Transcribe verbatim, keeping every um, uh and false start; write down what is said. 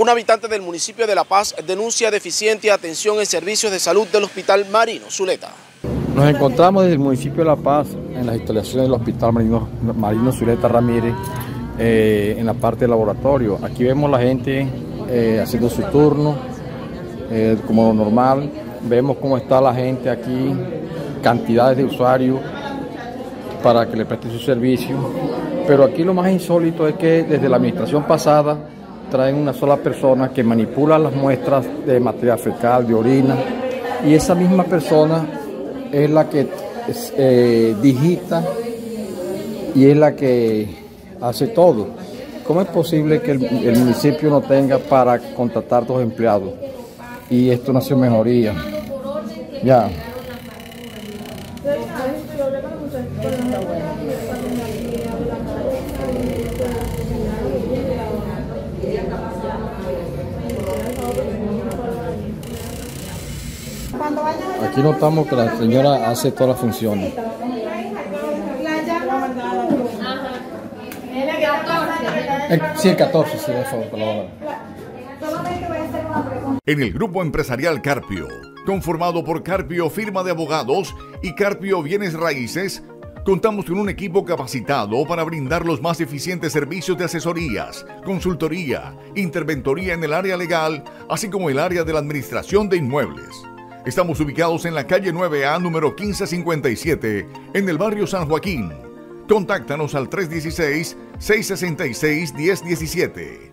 Un habitante del municipio de La Paz denuncia deficiente atención en servicios de salud del Hospital Marino Zuleta. Nos encontramos desde el municipio de La Paz en las instalaciones del Hospital Marino, Marino Zuleta Ramírez, eh, en la parte del laboratorio. Aquí vemos la gente eh, haciendo su turno, eh, como normal. Vemos cómo está la gente aquí, cantidades de usuarios para que le presten su servicio. Pero aquí lo más insólito es que desde la administración pasada traen una sola persona que manipula las muestras de material fecal, de orina, y esa misma persona es la que eh, digita y es la que hace todo. ¿Cómo es posible que el, el municipio no tenga para contratar dos empleados? Y esto no ha sido mejoría. Ya. Aquí notamos que la señora hace todas las funciones. El, sí, el catorce, sí, por favor, por favor. En el grupo empresarial Carpio, conformado por Carpio Firma de Abogados y Carpio Bienes Raíces, contamos con un equipo capacitado para brindar los más eficientes servicios de asesorías, consultoría, interventoría en el área legal, así como el área de la administración de inmuebles. Estamos ubicados en la calle nueve A, número quince cincuenta y siete, en el barrio San Joaquín. Contáctanos al tres uno seis, seis seis seis, uno cero uno siete.